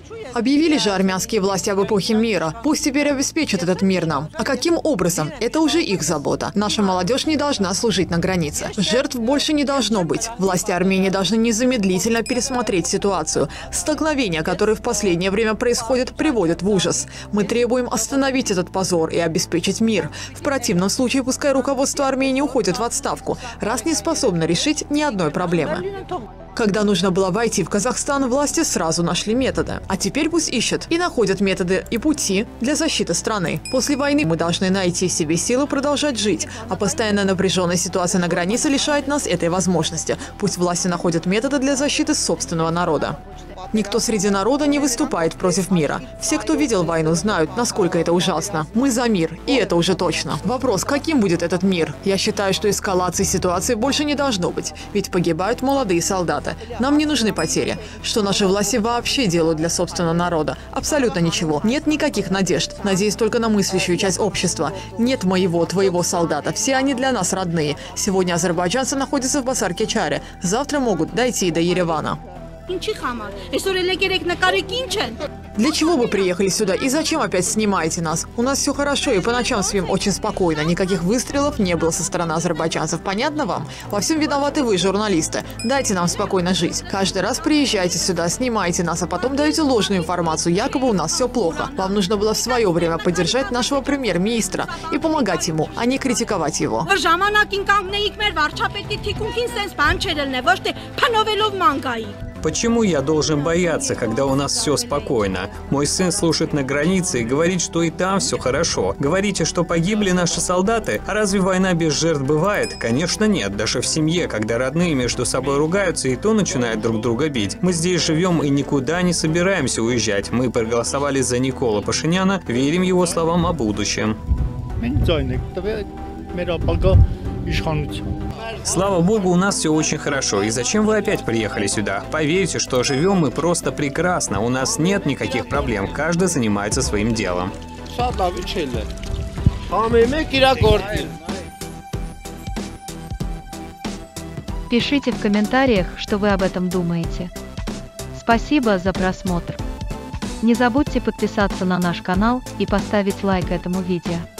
Объявили же армянские власти об эпохе мира. Пусть теперь обеспечат этот мир нам. А каким образом? Это уже их забота. Наша молодежь не должна служить на границе. Жертв больше не должно быть. Власти Армении должны незамедлительно пересмотреть ситуацию. Столкновения, которые в последнее время происходят, приводят в ужас. Мы требуем остановить этот позор и обеспечить мир. В противном случае пускай руководство Армении уходит в отставку, раз не способно решить ни одной проблемы. Когда нужно было войти в Казахстан, власти сразу нашли методы. А теперь пусть ищут и находят методы и пути для защиты страны. После войны мы должны найти в себе силы продолжать жить, а постоянная напряженная ситуация на границе лишает нас этой возможности. Пусть власти находят методы для защиты собственного народа. Никто среди народа не выступает против мира. Все, кто видел войну, знают, насколько это ужасно. Мы за мир, и это уже точно. Вопрос, каким будет этот мир? Я считаю, что эскалации ситуации больше не должно быть, ведь погибают молодые солдаты. Нам не нужны потери. Что наши власти вообще делают для собственного народа? Абсолютно ничего. Нет никаких надежд. Надеюсь только на мыслящую часть общества. Нет моего, твоего солдата. Все они для нас родные. Сегодня азербайджанцы находятся в Басар-Кечаре. Завтра могут дойти до Еревана. Для чего вы приехали сюда и зачем опять снимаете нас? У нас все хорошо и по ночам спим очень спокойно. Никаких выстрелов не было со стороны азербайджанцев. Понятно вам? Во всем виноваты вы, журналисты. Дайте нам спокойно жить. Каждый раз приезжайте сюда, снимайте нас, а потом даете ложную информацию. Якобы у нас все плохо. Вам нужно было в свое время поддержать нашего премьер-министра и помогать ему, а не критиковать его. Почему я должен бояться, когда у нас все спокойно? Мой сын служит на границе и говорит, что и там все хорошо. Говорите, что погибли наши солдаты? А разве война без жертв бывает? Конечно, нет. Даже в семье, когда родные между собой ругаются, и то начинают друг друга бить. Мы здесь живем и никуда не собираемся уезжать. Мы проголосовали за Никола Пашиняна, верим его словам о будущем. Слава богу, у нас все очень хорошо. И зачем вы опять приехали сюда? Поверьте, что живем мы просто прекрасно. У нас нет никаких проблем. Каждый занимается своим делом. Пишите в комментариях, что вы об этом думаете. Спасибо за просмотр. Не забудьте подписаться на наш канал и поставить лайк этому видео.